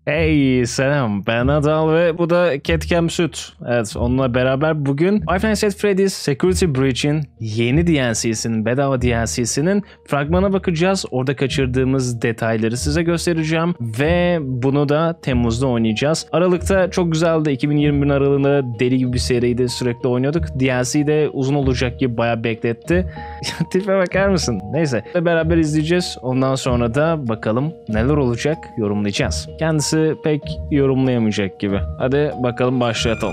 Hey selam, ben Adal ve bu da Catcam Süt. Evet, onunla beraber bugün Five Nights at Freddy's Security Breach'in yeni DLC'sinin, bedava DLC'sinin fragmana bakacağız. Orada kaçırdığımız detayları size göstereceğim ve bunu da Temmuz'da oynayacağız. Aralıkta çok güzeldi. 2021 aralığında deli gibi bir seriydi, sürekli oynuyorduk. DLC de uzun olacak gibi bayağı bekletti. Tipe bakar mısın? Neyse, beraber izleyeceğiz. Ondan sonra da bakalım neler olacak yorumlayacağız. Kendisi pek yorumlayamayacak gibi. Hadi bakalım, başlayalım.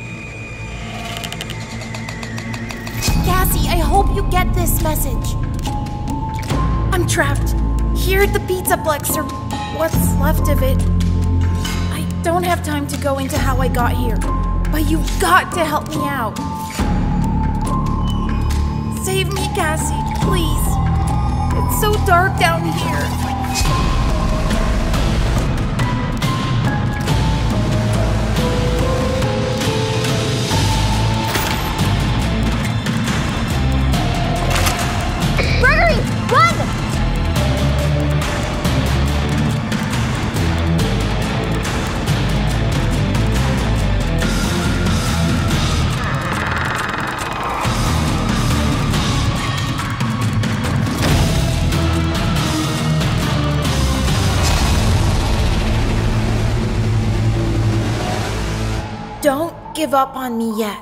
Cassie, I hope you get this message. I'm trapped here at the Pizzaplex, or what's left of it. I don't have time to go into how I got here, but you've got to help me out. Save me, Cassie, please. It's so dark down here. Don't give up on me yet.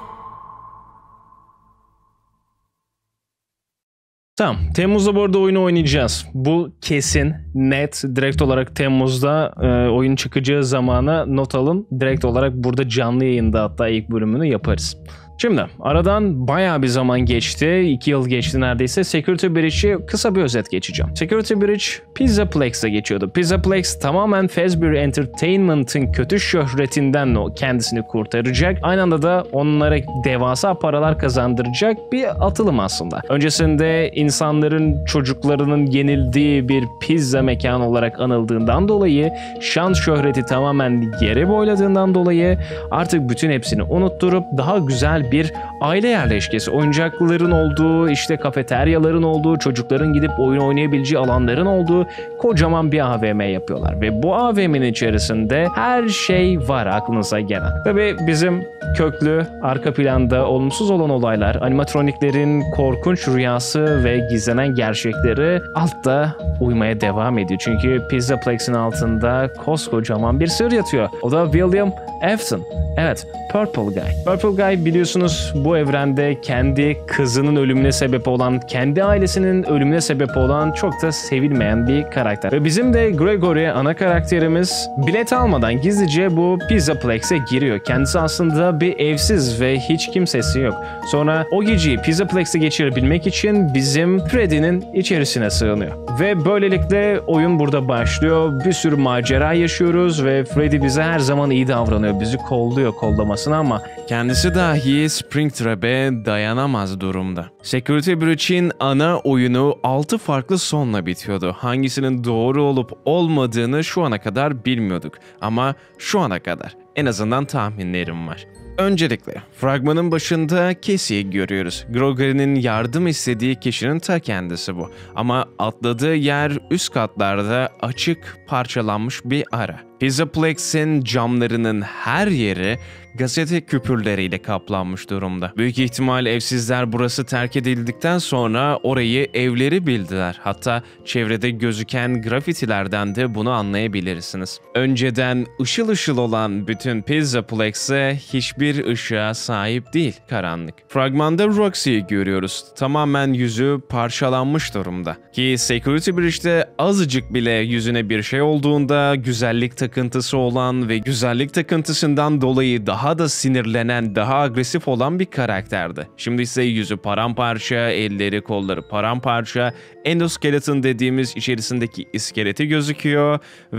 Tamam. Temmuz'da bu arada oyunu oynayacağız. Bu kesin, net. Direkt olarak Temmuz'da oyun çıkacağı zamana not alın. Direkt olarak burada canlı yayında hatta ilk bölümünü yaparız. Şimdi aradan bayağı bir zaman geçti. 2 yıl geçti neredeyse. Security Breach'i kısa bir özet geçeceğim. Security Breach Pizzaplex'e geçiyordu. Pizzaplex tamamen Fazbear Entertainment'ın kötü şöhretinden kendisini kurtaracak. Aynı anda da onlara devasa paralar kazandıracak bir atılım aslında. Öncesinde insanların çocuklarının yenildiği bir pizza mekanı olarak anıldığından dolayı, şan şöhreti tamamen yere boyladığından dolayı artık bütün hepsini unutturup daha güzel bir aile yerleşkesi, oyuncakların olduğu, işte kafeteryaların olduğu, çocukların gidip oyun oynayabileceği alanların olduğu kocaman bir AVM yapıyorlar. Ve bu AVM'nin içerisinde her şey var aklınıza gelen. Tabii bizim köklü, arka planda olumsuz olan olaylar, animatroniklerin korkunç rüyası ve gizlenen gerçekleri altta uymaya devam ediyor. Çünkü Pizzaplex'in altında koskocaman bir sır yatıyor. O da William Afton. Evet, Purple Guy. Purple Guy biliyorsunuz bu evrende kendi kızının ölümüne sebep olan, kendi ailesinin ölümüne sebep olan çok da sevilmeyen bir karakter. Ve bizim de Gregory, ana karakterimiz, bilet almadan gizlice bu Pizzaplex'e giriyor. Kendisi aslında bir evsiz ve hiç kimsesi yok. Sonra o geceyi Pizzaplex'e geçirebilmek için bizim Freddy'nin içerisine sığınıyor. Ve böylelikle oyun burada başlıyor. Bir sürü macera yaşıyoruz ve Freddy bize her zaman iyi davranıyor. Bizi kolluyor kollamasına ama kendisi dahi Springtrap'e dayanamaz durumda. Security Breach'in ana oyunu 6 farklı sonla bitiyordu. Hangisinin doğru olup olmadığını şu ana kadar bilmiyorduk. Ama şu ana kadar en azından tahminlerim var. Öncelikle fragmanın başında Cassie'yi görüyoruz. Gregory'nin yardım istediği kişinin ta kendisi bu. Ama atladığı yer üst katlarda açık, parçalanmış bir ara. Pizzaplex'in camlarının her yeri gazete küpürleriyle kaplanmış durumda. Büyük ihtimal evsizler burası terk edildikten sonra orayı evleri bildiler. Hatta çevrede gözüken grafitilerden de bunu anlayabilirsiniz. Önceden ışıl ışıl olan bütün Pizzaplex'e hiçbir ışığa sahip değil, karanlık. Fragmanda Roxy'yi görüyoruz. Tamamen yüzü parçalanmış durumda. Ki Security Breach'te azıcık bile yüzüne bir şey olduğunda güzellik takıntısı olan ve güzellik takıntısından dolayı daha da sinirlenen, daha agresif olan bir karakterdi. Şimdi ise yüzü paramparça, elleri kolları paramparça, endoskeleton dediğimiz içerisindeki iskeleti gözüküyor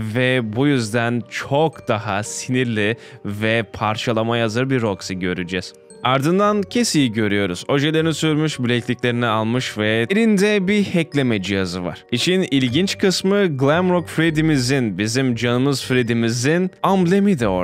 ve bu yüzden çok daha sinirli ve parçalamaya hazır bir Roxy göreceğiz. Ardından Cassie'yi görüyoruz. Ojelerini sürmüş, bilekliklerini almış ve elinde bir hackleme cihazı var. İşin ilginç kısmı Glamrock Freddy'mizin, bizim canımız Freddy'mizin amblemi de orada.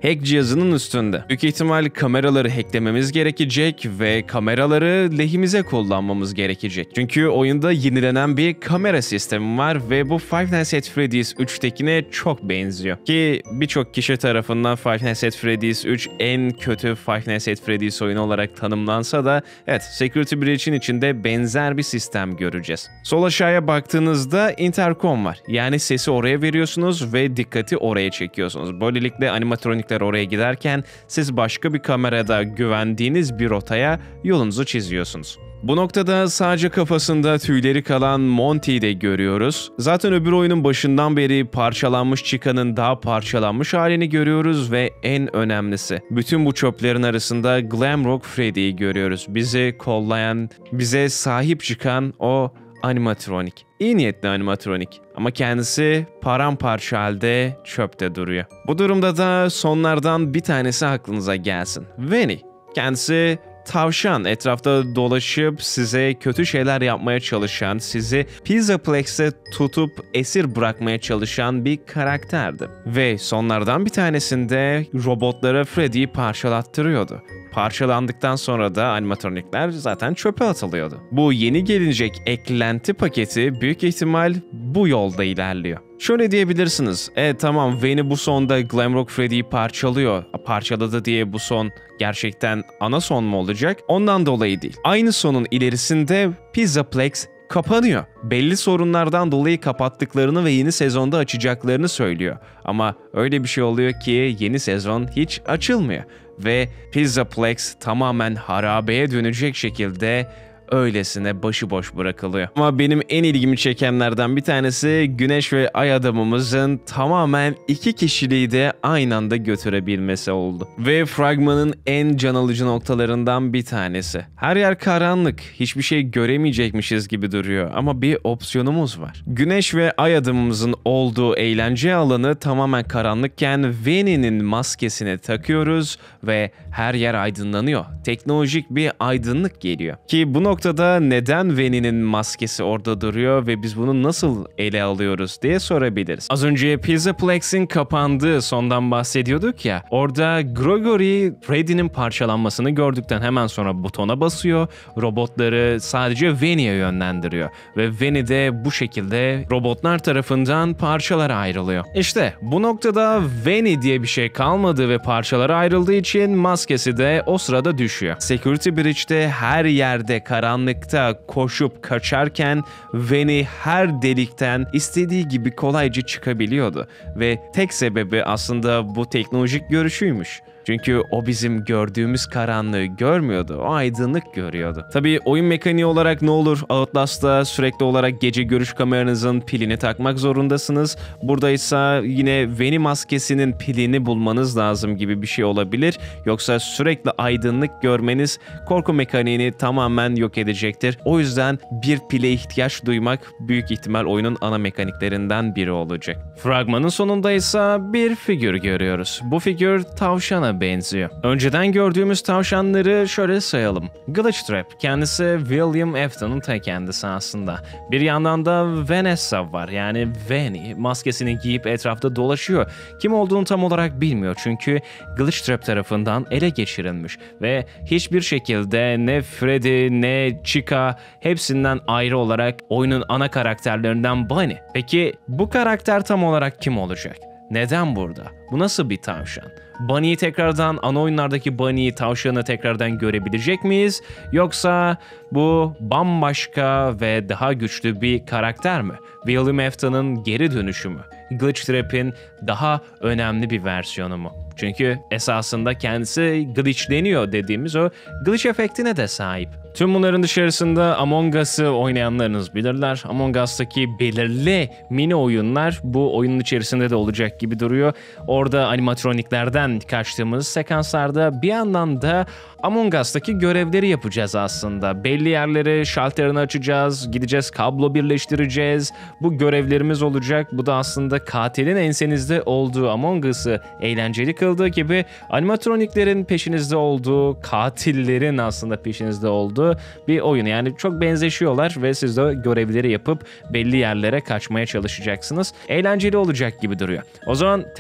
hack cihazının üstünde. Büyük ihtimal kameraları hacklememiz gerekecek ve kameraları lehimize kullanmamız gerekecek. Çünkü oyunda yenilenen bir kamera sistemi var ve bu Five Nights at Freddy's 3'tekine çok benziyor. Ki birçok kişi tarafından Five Nights at Freddy's 3 en kötü Five Nights at Freddy's oyunu olarak tanımlansa da evet, Security Breach'in içinde benzer bir sistem göreceğiz. Sol aşağıya baktığınızda intercom var. Yani sesi oraya veriyorsunuz ve dikkati oraya çekiyorsunuz. Böylelikle animatronikler oraya giderken siz başka bir kamerada güvendiğiniz bir rotaya yolunuzu çiziyorsunuz. Bu noktada sadece kafasında tüyleri kalan Monty'yi de görüyoruz. Zaten öbür oyunun başından beri parçalanmış Chica'nın daha parçalanmış halini görüyoruz ve en önemlisi, bütün bu çöplerin arasında Glamrock Freddy'yi görüyoruz. Bizi kollayan, bize sahip çıkan o animatronik. İyi niyetli animatronik ama kendisi paramparça halde çöpte duruyor. Bu durumda da sonlardan bir tanesi aklınıza gelsin. Vanny. Kendisi tavşan, etrafta dolaşıp size kötü şeyler yapmaya çalışan, sizi Pizzaplex'e tutup esir bırakmaya çalışan bir karakterdi. Ve sonlardan bir tanesinde robotlara Freddy'yi parçalattırıyordu. Parçalandıktan sonra da animatronikler zaten çöpe atılıyordu. Bu yeni gelecek eklenti paketi büyük ihtimal bu yolda ilerliyor. Şöyle diyebilirsiniz, tamam Vanny bu sonda Glamrock Freddy'yi parçalıyor. Parçaladı diye bu son gerçekten ana son mu olacak? Ondan dolayı değil. Aynı sonun ilerisinde Pizzaplex kapanıyor. Belli sorunlardan dolayı kapattıklarını ve yeni sezonda açacaklarını söylüyor. Ama öyle bir şey oluyor ki yeni sezon hiç açılmıyor. Ve Pizzaplex tamamen harabeye dönecek şekilde öylesine başıboş bırakılıyor. Ama benim en ilgimi çekenlerden bir tanesi Güneş ve Ay adamımızın tamamen iki kişiliği de aynı anda götürebilmesi oldu. Ve fragmanın en can alıcı noktalarından bir tanesi. Her yer karanlık, hiçbir şey göremeyecekmişiz gibi duruyor ama bir opsiyonumuz var. Güneş ve Ay adamımızın olduğu eğlence alanı tamamen karanlıkken Vanny'nin maskesini takıyoruz ve her yer aydınlanıyor. Teknolojik bir aydınlık geliyor. Ki bu noktada neden Vanny'nin maskesi orada duruyor ve biz bunu nasıl ele alıyoruz diye sorabiliriz. Az önce Pizzaplex'in kapandığı sondan bahsediyorduk ya, orada Gregory Freddy'nin parçalanmasını gördükten hemen sonra butona basıyor, robotları sadece Vanny'ye yönlendiriyor ve Vanny de bu şekilde robotlar tarafından parçalara ayrılıyor. İşte bu noktada Vanny diye bir şey kalmadı ve parçalara ayrıldığı için maskesi de o sırada düşüyor. Security Breach'te her yerde karanlıkta koşup kaçarken Vanny her delikten istediği gibi kolayca çıkabiliyordu ve tek sebebi aslında bu teknolojik görüşüymüş. Çünkü o bizim gördüğümüz karanlığı görmüyordu, o aydınlık görüyordu. Tabii oyun mekaniği olarak ne olur? Outlast'ta sürekli olarak gece görüş kameranızın pilini takmak zorundasınız. Burada ise yine Vanny maskesinin pilini bulmanız lazım gibi bir şey olabilir. Yoksa sürekli aydınlık görmeniz korku mekaniğini tamamen yok edecektir. O yüzden bir pile ihtiyaç duymak büyük ihtimal oyunun ana mekaniklerinden biri olacak. Fragmanın sonunda ise bir figür görüyoruz. Bu figür tavşana benziyor. Önceden gördüğümüz tavşanları şöyle sayalım. Glitchtrap, kendisi William Afton'un ta kendisi aslında. Bir yandan da Vanessa var, yani Vanny maskesini giyip etrafta dolaşıyor. Kim olduğunu tam olarak bilmiyor çünkü Glitchtrap tarafından ele geçirilmiş ve hiçbir şekilde ne Freddy ne Chica hepsinden ayrı olarak oyunun ana karakterlerinden Bunny. Peki bu karakter tam olarak kim olacak? Neden burada? Bu nasıl bir tavşan? Bunny'yi tekrardan, ana oyunlardaki Bunny'yi, tavşanı tekrardan görebilecek miyiz? Yoksa bu bambaşka ve daha güçlü bir karakter mi? William Afton'ın geri dönüşü mü? Glitchtrap'in daha önemli bir versiyonu mu? Çünkü esasında kendisi glitchleniyor dediğimiz o glitch efektine de sahip. Tüm bunların dışarısında Among Us'ı oynayanlarınız bilirler. Among Us'taki belirli mini oyunlar bu oyunun içerisinde de olacak gibi duruyor. Orada animatroniklerden kaçtığımız sekanslarda bir yandan da Among Us'taki görevleri yapacağız aslında. Belli yerleri, şalterini açacağız, gideceğiz, kablo birleştireceğiz. Bu görevlerimiz olacak. Bu da aslında katilin ensenizde olduğu, Among Us'ı eğlenceli kıldığı gibi animatroniklerin peşinizde olduğu, katillerin aslında peşinizde olduğu bir oyun. Yani çok benzeşiyorlar ve siz de görevleri yapıp belli yerlere kaçmaya çalışacaksınız. Eğlenceli olacak gibi duruyor. O zaman Temmuz'da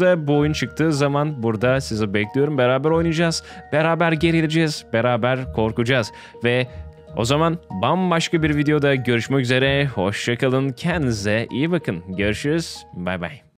ve bu oyun çıktığı zaman burada sizi bekliyorum. Beraber oynayacağız, beraber gerileceğiz, beraber korkacağız ve o zaman bambaşka bir videoda görüşmek üzere. Hoşça kalın, kendinize iyi bakın. Görüşürüz. Bay bay.